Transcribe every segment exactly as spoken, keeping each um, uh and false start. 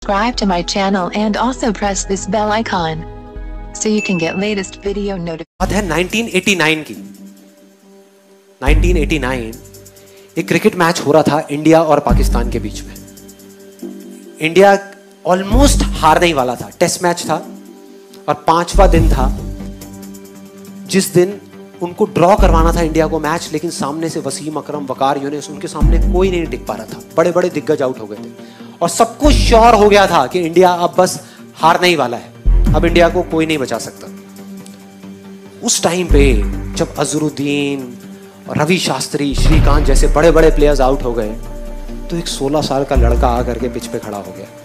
subscribe to my channel and also press this bell icon so you can get latest video notifications. बात है nineteen eighty nine की। Nineteen eighty nine एक cricket match हो रहा था India और पाकिस्तान के बीच में। इंडिया ऑलमोस्ट हारने ही वाला था, टेस्ट मैच था और पांचवा दिन था जिस दिन उनको ड्रॉ करवाना था इंडिया को मैच, लेकिन सामने से वसीम अकरम, वकार यूनिस, उनके सामने कोई नहीं टिक पा रहा था। बड़े बड़े दिग्गज आउट हो गए थे और सबको श्योर हो गया था कि इंडिया अब बस हारने ही वाला है, अब इंडिया को कोई नहीं बचा सकता। उस टाइम पे जब अजहरुद्दीन, रवि शास्त्री, श्रीकांत जैसे बड़े बड़े प्लेयर्स आउट हो गए तो एक सोलह साल का लड़का आकर के पिच पे खड़ा हो गया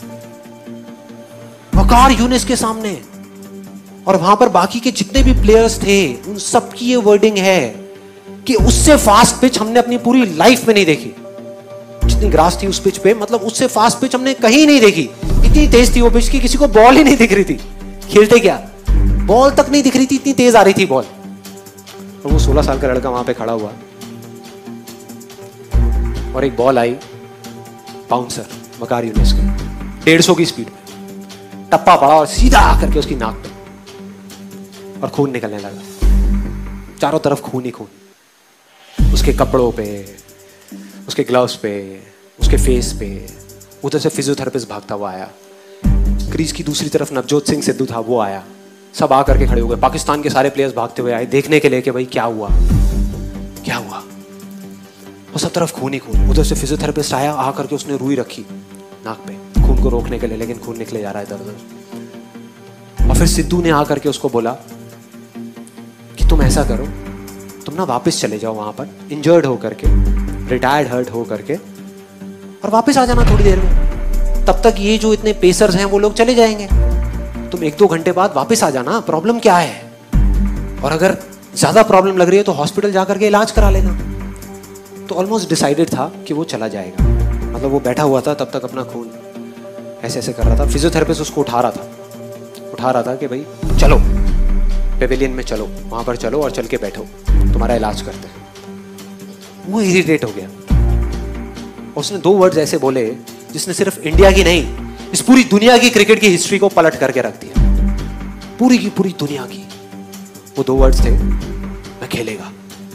वकार यूनिस के सामने, और वहां पर बाकी के जितने भी प्लेयर्स थे उन सबकी ये वर्डिंग है कि उससे फास्ट पिच हमने अपनी पूरी लाइफ में नहीं देखी। जितनी ग्रास थी उस पिच पे, मतलब उससे फास्ट पिच हमने कहीं नहीं देखी। इतनी तेज थी वो पिच की किसी को बॉल ही नहीं दिख रही थी, खेलते क्या बॉल तक नहीं दिख रही थी, इतनी तेज आ रही थी बॉल। और वो सोलह साल का लड़का वहां पे खड़ा हुआ और एक बॉल आई बाउंसर वकार यूनिस की डेढ़ सौ की स्पीड में, टप्पा पड़ा और सीधा आकर के उसकी नाक पे, और खून निकलने लगा चारों तरफ, खून ही खून, उसके कपड़ों पे, उसके ग्लव्स पे, उसके फेस पे। उधर से फिजियोथेरेपिस्ट भागता हुआ आया, क्रीज की दूसरी तरफ नवजोत सिंह सिद्धू था, वो आया, सब आकर के खड़े हो गए। पाकिस्तान के सारे प्लेयर्स भागते हुए आए देखने के लिए कि भाई क्या हुआ क्या हुआ। वो सब तरफ खून ही खून। उधर से फिजियोथेरेपिस्ट आया, आकर के उसने रुई रखी नाक पे खून को रोकने के लिए, लेकिन खून निकले जा रहा है इधर उधर। और फिर सिद्धू ने आकर के उसको बोला कि तुम ऐसा करो, तुम ना वापस चले जाओ वहां पर इंजर्ड हो करके, रिटायर्ड हर्ट हो करके, और वापस आ जाना थोड़ी देर में। तब तक ये जो इतने पेसर्स हैं वो लोग चले जाएंगे, तुम एक दो घंटे बाद वापस आ जाना, प्रॉब्लम क्या है, और अगर ज्यादा प्रॉब्लम लग रही है तो हॉस्पिटल जाकर के इलाज करा लेना। तो ऑलमोस्ट डिसाइडेड था कि वो चला जाएगा, मतलब वो बैठा हुआ था तब तक अपना खून ऐसे ऐसे कर रहा था। फिजियोथेरेपिस्ट उसको उठा रहा था उठा रहा था कि भाई चलो पेविलियन में चलो, वहां पर चलो और चल के बैठो, तुम्हारा इलाज करते हैं। वो इरिटेट हो गया, उसने दो वर्ड्स ऐसे बोले जिसने सिर्फ इंडिया की नहीं, इस पूरी दुनिया की क्रिकेट की हिस्ट्री को पलट करके रख दिया, पूरी की पूरी दुनिया की। वो दो वर्ड्स थे, मैं खेलेगा,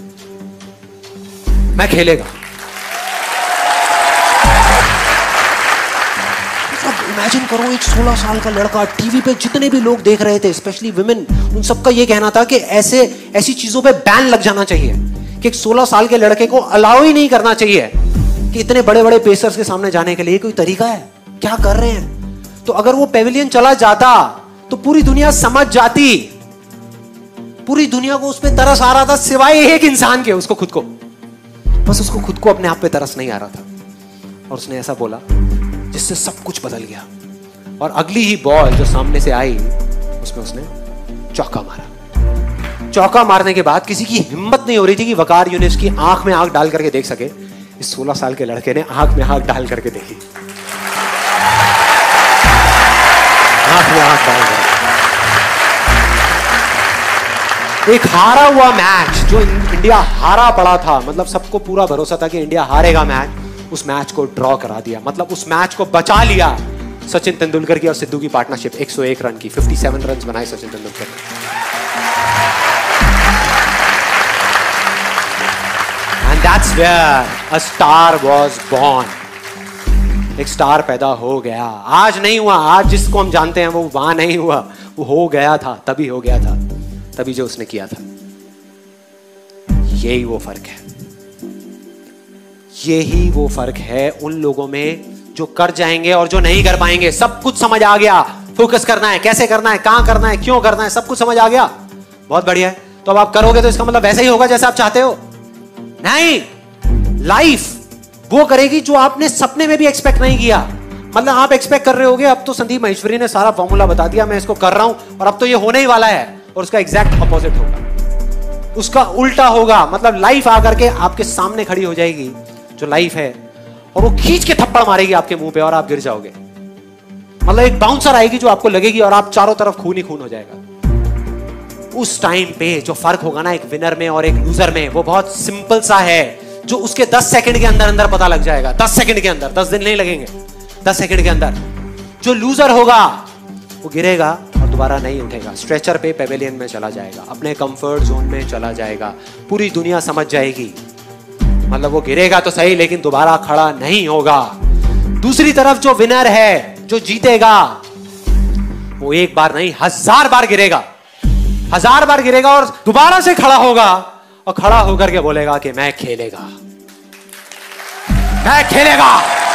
मैं खेलेगा। इमेजिन करो एक सोलह साल का लड़का, टीवी पे जितने भी लोग देख रहे थे, स्पेशली विमेन, उन सबका ये कहना था कि ऐसे ऐसी चीजों पे बैन लग जाना चाहिए कि एक सोलह साल के लड़के को अलाउ ही नहीं करना चाहिए कि इतने बड़े बड़े पेसर्स के सामने जाने के लिए कोई तरीका है, क्या कर रहे हैं। तो अगर वो पेविलियन चला जाता तो पूरी दुनिया समझ जाती, पूरी दुनिया को उस पर तरस आ रहा था सिवाय एक इंसान के, उसको खुद को, बस उसको खुद को अपने आप पे तरस नहीं आ रहा था। और उसने ऐसा बोला जिससे सब कुछ बदल गया, और अगली ही बॉल जो सामने से आई उसमें उसने चौका मारा। चौका मारने के बाद किसी की हिम्मत नहीं हो रही थी कि वकार यूनिस की आंख में आंख डाल करके देख सके। इस सोलह साल के लड़के ने आंख में आंख डाल करके देखी, आंख में आंख डाल करके। एक हारा हुआ मैच, जो इंडिया हारा पड़ा था, मतलब सबको पूरा भरोसा था कि इंडिया हारेगा मैच, उस मैच को ड्रॉ करा दिया, मतलब उस मैच को बचा लिया। सचिन तेंदुलकर की और सिद्धू की पार्टनरशिप एक सौ एक रन की, सत्तावन रन बनाए सचिन तेंदुलकर ने। And that's where a star was born. एक स्टार पैदा हो गया। आज नहीं हुआ, आज जिसको हम जानते हैं वो वहां नहीं हुआ, वो हो गया था, तभी हो गया था, तभी जो उसने किया था। यही वो फर्क है, यही वो फर्क है उन लोगों में जो कर जाएंगे और जो नहीं कर पाएंगे। सब कुछ समझ आ गया, फोकस करना है, कैसे करना है, कहां करना है, क्यों करना है, सब कुछ समझ आ गया, बहुत बढ़िया है। तो अब आप करोगे तो इसका मतलब वैसा ही होगा जैसा आप चाहते हो? नहीं, लाइफ वो करेगी जो आपने सपने में भी एक्सपेक्ट नहीं किया। मतलब आप एक्सपेक्ट कर रहे होगे अब तो संदीप महेश्वरी ने सारा फॉर्मूला बता दिया, मैं इसको कर रहा हूं और अब तो ये होने ही वाला है, और उसका एग्जैक्ट अपोजिट होगा, उसका उल्टा होगा। मतलब लाइफ आकर के आपके सामने खड़ी हो जाएगी जो लाइफ है, और वो खींच के थप्पड़ मारेगी आपके मुंह पे और आप गिर जाओगे। मतलब एक बाउंसर आएगी जो आपको लगेगी और आप चारों तरफ खून ही खून हो जाएगा। उस टाइम पे जो फर्क होगा ना एक विनर में और एक लूजर में, वो बहुत सिंपल सा है, जो उसके दस सेकंड के अंदर अंदर पता लग जाएगा। दस सेकंड के अंदर, दस दिन नहीं लगेंगे, दस सेकंड के अंदर जो लूजर होगा वो गिरेगा और दोबारा नहीं उठेगा, स्ट्रेचर पे पेवेलियन में चला जाएगा, अपने कंफर्ट जोन में चला जाएगा, पूरी दुनिया समझ जाएगी, मतलब वो गिरेगा तो सही लेकिन दोबारा खड़ा नहीं होगा। दूसरी तरफ जो विनर है, जो जीतेगा, वो एक बार नहीं हजार बार गिरेगा, हजार बार गिरेगा और दोबारा से खड़ा होगा और खड़ा होकर के बोलेगा कि मैं खेलेगा, मैं खेलेगा।